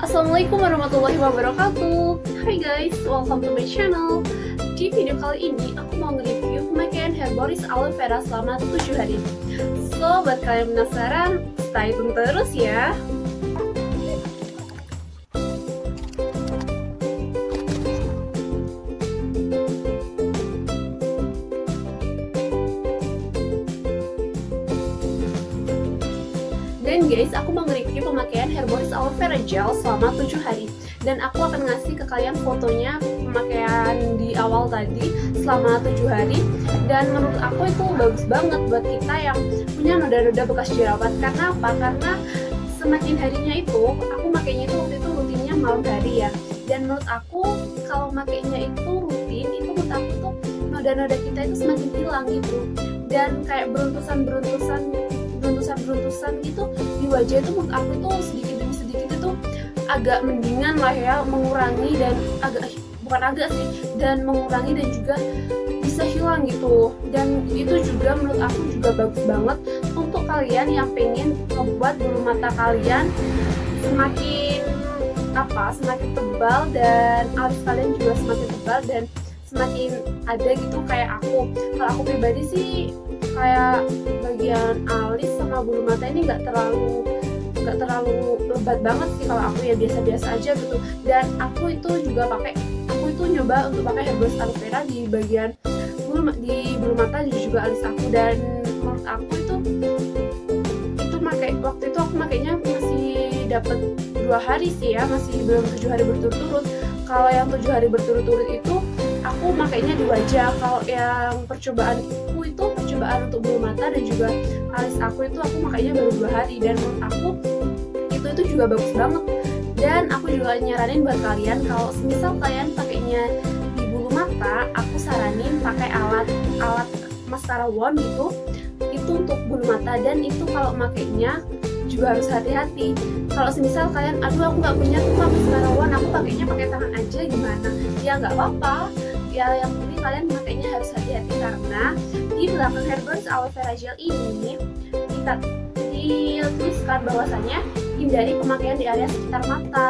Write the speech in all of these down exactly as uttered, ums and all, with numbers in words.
Assalamualaikum warahmatullahi wabarakatuh. Hai guys, welcome to my channel. Di video kali ini aku mau nge-review pemakaian hair Boris aloe vera selama tujuh hari. So, buat kalian penasaran, stay tune terus ya. Dan guys, aku mau nge-review pemakaian hair Boris aloe vera gel selama tujuh hari. Dan aku akan ngasih ke kalian fotonya pemakaian di awal tadi selama tujuh hari. Dan menurut aku itu bagus banget buat kita yang punya noda-noda bekas jerawat. Karena apa? Karena semakin harinya itu, aku makainya itu waktu itu rutinnya malam hari ya. Dan menurut aku, kalau makainya itu rutin, itu menurut aku tuh noda-noda kita itu semakin hilang gitu. Dan kayak beruntusan-beruntusan beruntusan-beruntusan gitu di wajah itu menurut aku tuh sedikit demi sedikit itu agak mendingan lah ya, mengurangi dan agak bukan agak sih dan mengurangi dan juga bisa hilang gitu. Dan itu juga menurut aku juga bagus banget untuk kalian yang pengen membuat bulu mata kalian semakin apa semakin tebal dan alis kalian juga semakin tebal dan semakin ada gitu kayak aku. Kalau aku pribadi sih kayak bagian alis sama bulu mata ini nggak terlalu nggak terlalu lebat banget sih, kalau aku ya biasa-biasa aja gitu. Dan aku itu juga pakai aku itu nyoba untuk pakai hair Boris aloe vera di bagian bulu di bulu mata dan juga alis aku, dan menurut aku itu itu pakai waktu itu aku makainya masih dapat dua hari sih ya, masih belum tujuh hari berturut-turut. Kalau yang tujuh hari berturut-turut itu aku makainya di wajah. Kalau yang percobaan itu percobaan untuk bulu mata dan juga alis aku itu aku makainya baru dua hari, dan menurut aku itu itu juga bagus banget. Dan aku juga nyaranin buat kalian kalau semisal kalian pakainya di bulu mata, aku saranin pakai alat alat mascara wand gitu, itu untuk bulu mata. Dan itu kalau makainya juga harus hati-hati. Kalau semisal kalian, aduh aku nggak punya tuh mascara wand, aku pakainya pakai tangan aja, gimana? Ya nggak apa-apa. Ya yang penting kalian makainya harus hati-hati, karena di belakang hair Boris aloe vera gel ini kita dituliskan bahwasannya hindari pemakaian di area sekitar mata.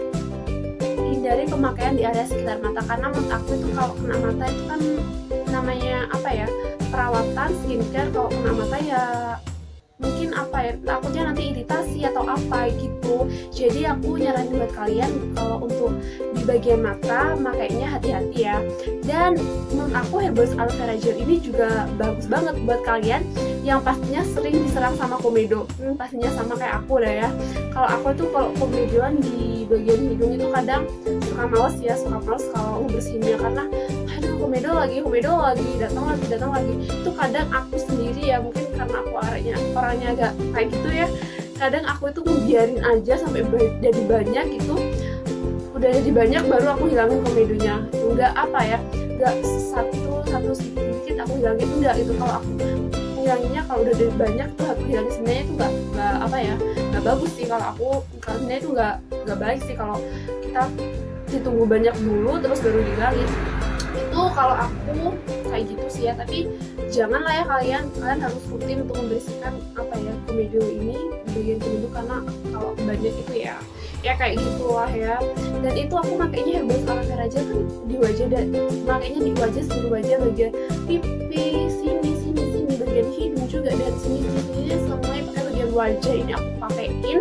Hindari pemakaian di area sekitar mata karena menurut aku itu kalau kena mata itu kan namanya apa ya, perawatan skincare. Kalau kena mata ya mungkin apa ya, takutnya nanti iritasi atau apa gitu. Jadi aku nyaranin buat kalian kalau untuk di bagian mata makainya hati-hati ya. Dan menurut aku hair Boris aloe vera gel ini juga bagus banget buat kalian yang pastinya sering diserang sama komedo. Hmm, pastinya sama kayak aku dah ya. Kalau aku tuh kalau komedoan di bagian hidung itu kadang suka males ya, suka males kalau bersihinnya karena aduh komedo lagi, komedo lagi, datang lagi, datang lagi. Itu kadang aku sendiri ya, mungkin karena aku orangnya orangnya agak kayak gitu ya. Kadang aku itu ngebiarin aja sampai jadi banyak gitu. Udah jadi banyak baru aku hilangin komedonya. Enggak apa ya, enggak satu satu sedikit aku hilangin, enggak itu. Kalau aku hilanginnya kalau udah dari banyak tuh aku hilangin, sebenarnya itu enggak enggak apa ya, enggak bagus sih kalau aku. Karena itu enggak enggak baik sih kalau kita ditunggu banyak dulu terus baru dihilangin. Itu kalau aku kayak gitu sih ya. Tapi janganlah ya kalian kalian harus rutin untuk membersihkan apa ya komedo ini di bagian komedo, karena kalau banyak itu ya ya kayak gitulah ya. Dan itu aku makainya hair Boris aloe vera gel kan di wajah, dan makainya di wajah seluruh wajah, bagian pipi, sini sini sini, bagian hidung juga, dan sini sini sini semuanya pakai bagian wajah ini aku pakaiin.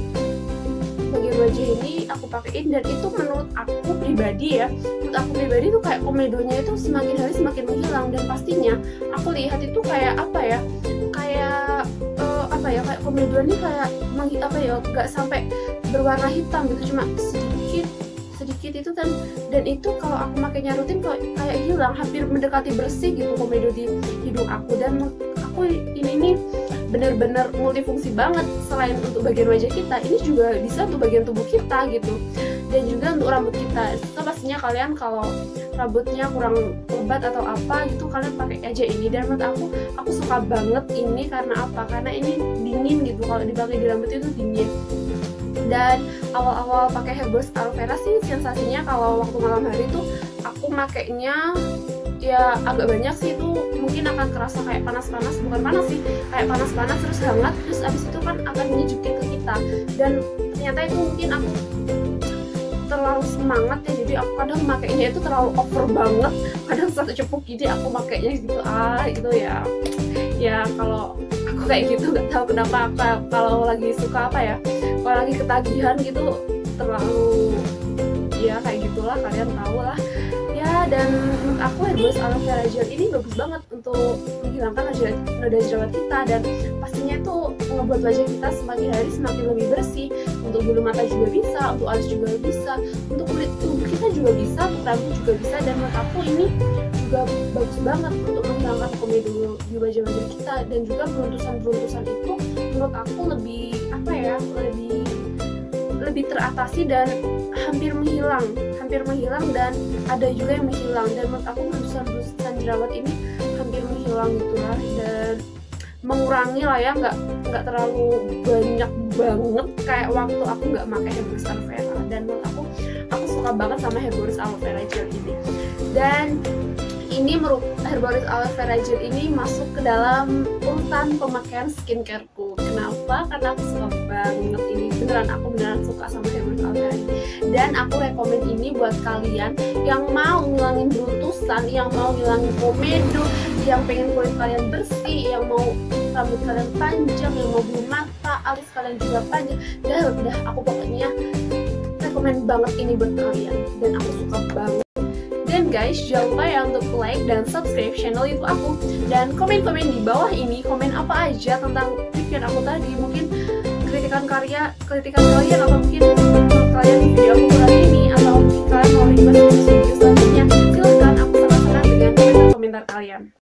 Bagian wajah ini aku pakaiin, dan itu menurut aku pribadi ya, menurut aku pribadi tuh kayak komedonya itu semakin hari semakin menghilang. Dan pastinya aku lihat itu kayak apa ya, kayak uh, apa ya, kayak komedonya ini kayak apa ya, nggak sampai berwarna hitam gitu, cuma sedikit sedikit itu. dan dan itu kalau aku makainya rutin kayak kayak hilang, hampir mendekati bersih gitu komedo di hidung aku. Dan aku ini nih bener-bener multifungsi banget. Selain untuk bagian wajah kita, ini juga bisa untuk bagian tubuh kita gitu, dan juga untuk rambut kita. Itu pastinya kalian kalau rambutnya kurang lebat atau apa gitu, kalian pakai aja ini. Dan menurut aku aku suka banget ini karena apa, karena ini dingin gitu, kalau dipakai di rambut itu dingin. Dan awal-awal pakai hair Boris aloe vera sih sensasinya kalau waktu malam hari tuh aku makainya ya agak banyak sih, itu mungkin akan kerasa kayak panas-panas, bukan panas sih, kayak panas-panas terus hangat, terus abis itu kan akan menyejukin ke kita. Dan ternyata itu mungkin aku terlalu semangat ya, jadi aku kadang makainya itu terlalu over banget, kadang satu cepuk gini aku makainya gitu. Ah itu ya ya kalau aku kayak gitu nggak tahu kenapa. Kalau lagi suka apa ya, kalau lagi ketagihan gitu terlalu ya kayak gitulah, kalian tahu lah ya. Dan menurut aku Herboris Aloe Vera Gel ini bagus banget untuk menghilangkan noda jerawat kita, dan pastinya itu membuat wajah kita semakin hari semakin lebih bersih. Untuk bulu mata juga bisa, untuk alis juga bisa, untuk kulit tubuh kita juga bisa, untuk rambut juga bisa. Dan menurut aku ini juga bagus banget untuk menghilangkan komedo di wajah-wajah kita, dan juga beruntusan-beruntusan itu menurut aku lebih apa ya, lebih lebih teratasi dan hampir menghilang, hampir menghilang dan ada juga yang menghilang. Dan menurut aku beruntusan-beruntusan jerawat ini hampir menghilang gitulah, dan mengurangi lah ya, nggak nggak terlalu banyak banget kayak waktu aku nggak pakai Herboris Aloe Vera. Dan menurut aku aku suka banget sama Herboris Aloe Vera Gel ini. Dan ini Herboris Aloe Vera Gel ini masuk ke dalam urutan pemakaian skincareku. Kenapa? Karena aku suka banget ini, beneran aku beneran suka sama Herboris Aloe Vera ini. Dan aku rekomen ini buat kalian yang mau ngilangin beruntusan, yang mau ngilangin komedo, yang pengen kulit kalian bersih, yang mau rambut kalian panjang, yang mau bulu mata, alis kalian juga panjang. Dah udah aku pokoknya rekomen banget ini buat kalian, dan aku suka banget. Dan guys, jangan lupa ya untuk like dan subscribe channel YouTube aku, dan komen-komen di bawah ini, komen apa aja tentang review aku tadi, mungkin kritikan karya, kritikan kalian, atau mungkin menurut kalian di video aku kali ini, atau mungkin kalian mau request video selanjutnya. Silahkan, aku sangat senang dengan komentar-komentar kalian.